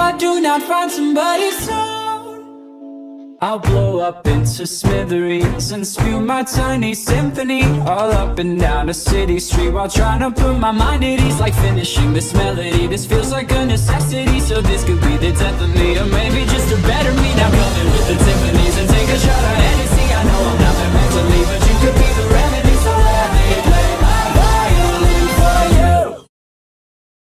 I do not find somebody soon, I'll blow up into smithereens and spew my tiny symphony all up and down a city street, while trying to put my mind at ease. Like finishing this melody, this feels like a necessity. So this could be the death of me, or maybe just a better me. Now come in with the Tiffany's and take a shot at Hennessy. I know I'm